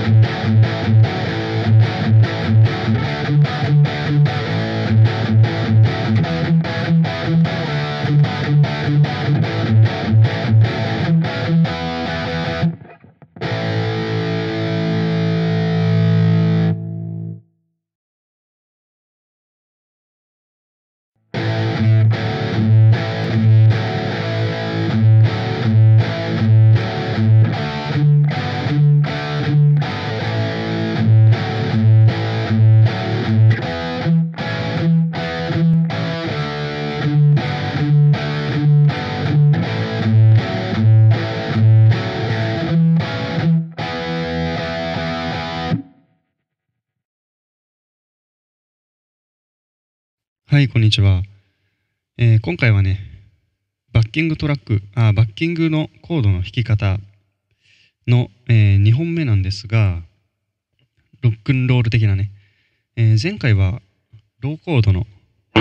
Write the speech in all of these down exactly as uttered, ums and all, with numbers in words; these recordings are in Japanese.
はい、こんにちは。えー今回はね、バッキングトラック、あ、バッキングのコードの弾き方の、えーにほんめなんですが、ロックンロール的なね、えー前回はローコードの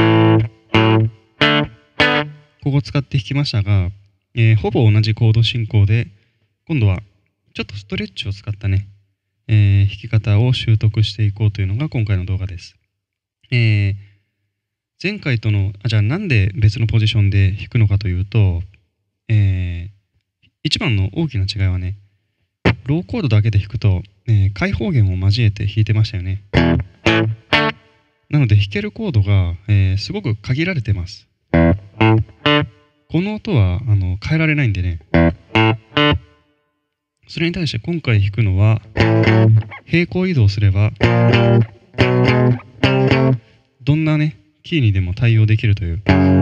ここを使って弾きましたが、えーほぼ同じコード進行で、今度はちょっとストレッチを使ったね、えー弾き方を習得していこうというのが今回の動画です。えー前回との、あ、じゃあなんで別のポジションで弾くのかというと、えー一番の大きな違いはね、ローコードだけで弾くと、えー開放弦を交えて弾いてましたよね。なので弾けるコードが、えーすごく限られてます。この音はあの変えられないんでね。それに対して今回弾くのは、平行移動すれば、どんなね、キーにでも対応できるという。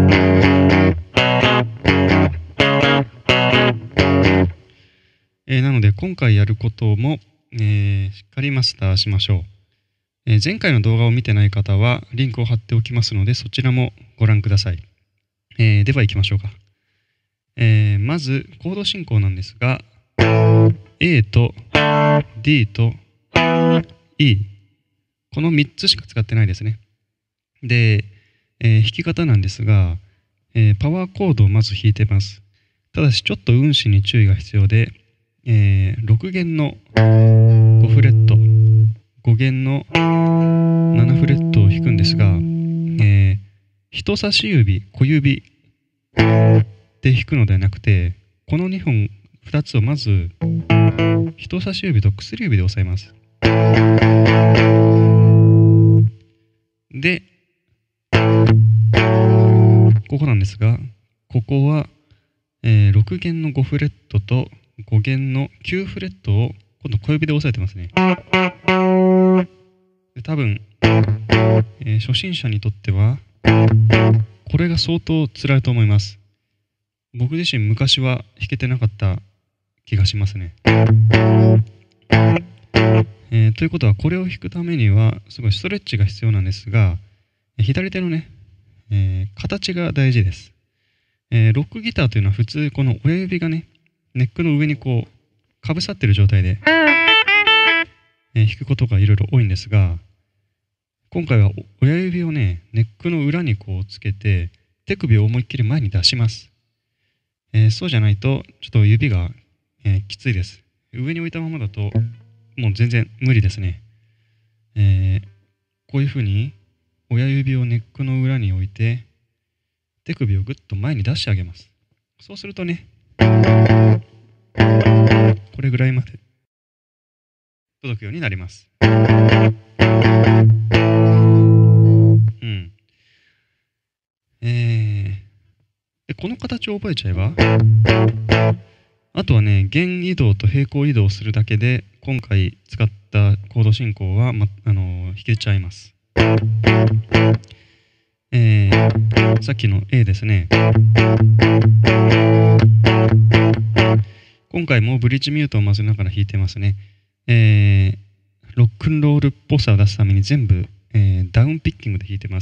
えーなので今回やることも、えーしっかりマスターしましょう。えー前回の動画を見てない方はリンクを貼っておきますのでそちらもご覧ください。えーでは行きましょうか。えーまずコード進行なんですが A と D と E このみっつしか使ってないですね。で、えー弾き方なんですが、えーパワーコードをまず弾いてます。ただしちょっと運指に注意が必要で、えーろく弦のごフレット、ご弦のななフレットを弾くんですが、えー人差し指、小指で弾くのではなくて、このにほん、ふたつをまず人差し指と薬指で押さえます。で、ここなんですが、ここは、えーろく弦のごフレットとご弦のきゅうフレットを今度小指で押さえてますね。で多分、えー初心者にとってはこれが相当辛いと思います。僕自身昔は弾けてなかった気がしますね。えーということはこれを弾くためにはすごいストレッチが必要なんですが、左手のね、えー形が大事です。えーロックギターというのは普通この親指がね、ネックの上にこうかぶさってる状態で、えー弾くことがいろいろ多いんですが、今回は親指をね、ネックの裏にこうつけて手首を思いっきり前に出します。えーそうじゃないとちょっと指が、えーきついです。上に置いたままだともう全然無理ですね。えーこういうふうに親指をネックの裏に置いて手首をぐっと前に出してあげます。そうするとね、これぐらいまで届くようになります。うん。えー、でこの形を覚えちゃえば、あとはね、弦移動と平行移動するだけで今回使ったコード進行は、ま、あのー弾けちゃいます。えー、さっきの A ですね。今回もブリッジミュートを混ぜながら弾いてますね。えー、ロックンロールっぽさを出すために全部、えー、ダウンピッキングで弾いてます。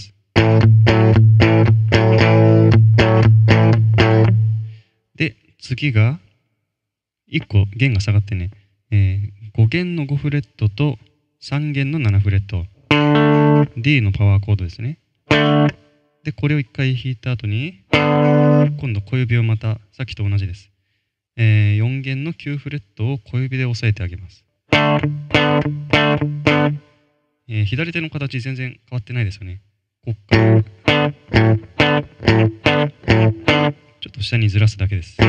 で、次がいっこ弦が下がってね、えー、ご弦のごフレットとさん弦のななフレット、D のパワーコードですね。で、これをいっかい弾いた後に、今度小指をまたさっきと同じです。えー、よん弦のきゅうフレットを小指で押さえてあげます。 えー、左手の形全然変わってないですよね。こっからちょっと下にずらすだけです。で、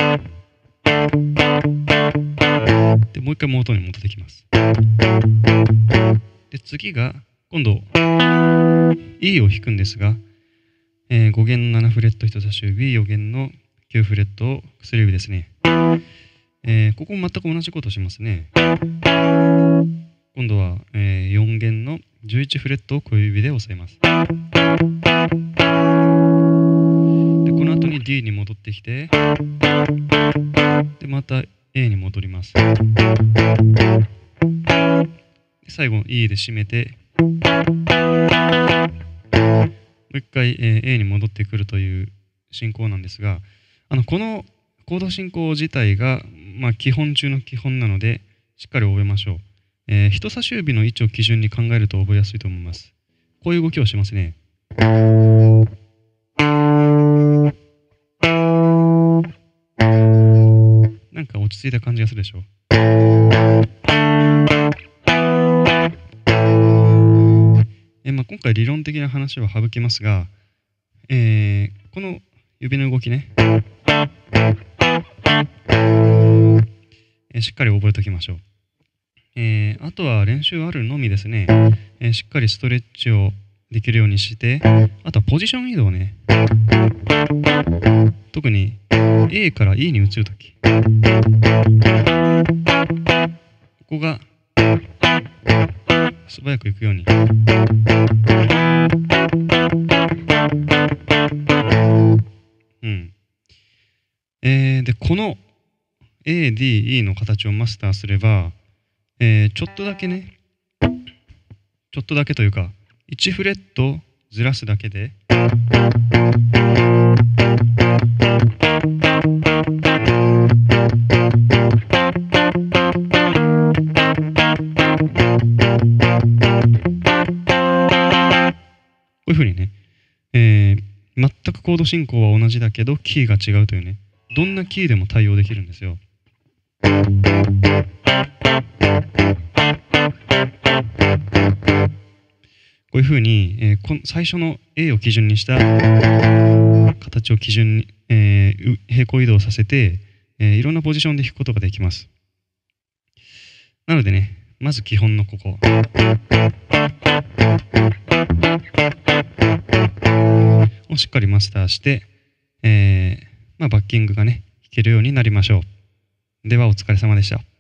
もう一回元に戻ってきます。で、次が今度 E を弾くんですが、えー、ご弦のななフレット人差し指、よ弦のきゅうフレットを薬指ですね。えー、ここも全く同じことをしますね。今度は、えー、よん弦のじゅういちフレットを小指で押さえます。で、この後に D に戻ってきて、で、また A に戻ります。で、最後 E で締めて、もう一回、えー、A に戻ってくるという進行なんですが、あのこのコード進行自体が、まあ、基本中の基本なので、しっかり覚えましょう。えー、人差し指の位置を基準に考えると覚えやすいと思います。こういう動きをしますね。なんか落ち着いた感じがするでしょ。えーまあ、今回理論的な話は省きますが、えー、この指の動きね、えー、しっかり覚えておきましょう。えー、あとは練習あるのみですね、えー、しっかりストレッチをできるようにして、あとはポジション移動ね。特に A から E に移るとき、ここが素早くいくように。うん。えー、で、この A、D、E の形をマスターすれば、えー、ちょっとだけね、ちょっとだけというか、いちフレットずらすだけで、こういうふうにね、えー、全くコード進行は同じだけどキーが違うというね、どんなキーでも対応できるんですよ。こういうふうに、えー、こ最初の A を基準にした形を基準に、えー、平行移動させて、えー、いろんなポジションで弾くことができます。なのでね、まず基本のここ。をしっかりマスターして、えーまあ、バッキングがね、弾けるようになりましょう。ではお疲れ様でした。